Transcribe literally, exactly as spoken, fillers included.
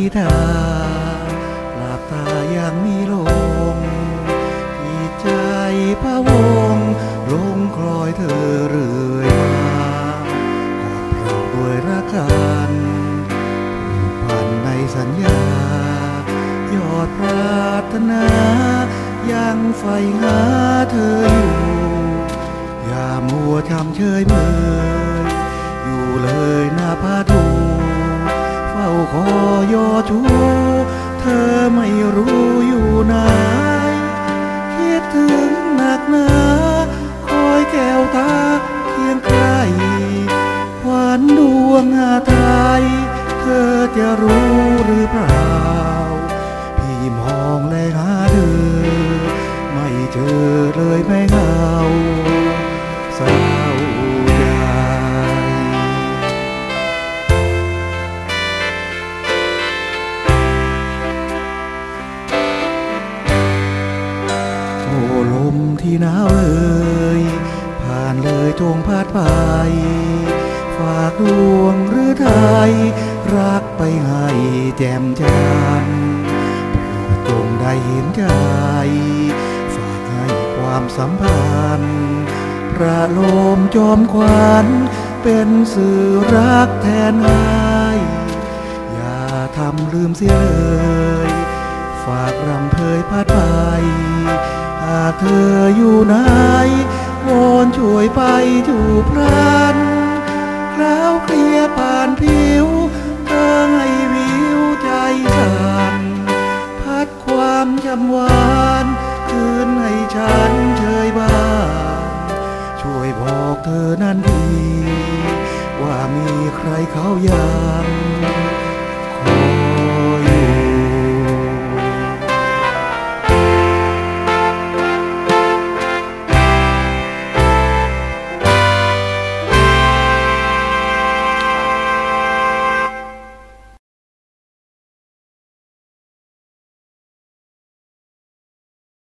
นิทาหลับตายังมีลมจิตใจพะวงลงคลอยเธอเรื่อยมากับเราด้วยรักกันผูกพันในสัญญายอดปรารถนายังใฝ่หาเธออยู่อย่ามัวทำเฉยเมยอยู่เลยหน้าผาดูเฝ้าคอยอชูเธอไม่รู้อยู่ไหนคิดถึงหนักหนาคอยแก้วตาเคียงใกล้หวานดวงอาไทยเธอจะรู้หรือเปล่าพี่มองแลหาเธอไม่เจอเลยไม่เหงาเศร้าใจโอ้ลมที่หนาวเอ่ยผ่านเลยจงพัดไปฝากดวงหรือไทยรักไปให้แจ่มจันทร์โปรดจงได้เห็นใจฝากให้ความสัมพันธ์พระลมจอมขวัญเป็นสื่อรักแทนให้อย่าทำลืมเสียเลยฝากรำเพยพัดไปหากเธออยู่ไหนวอนช่วยไปจูบพลันคราวเคลียผ่านผิวเธอให้วิว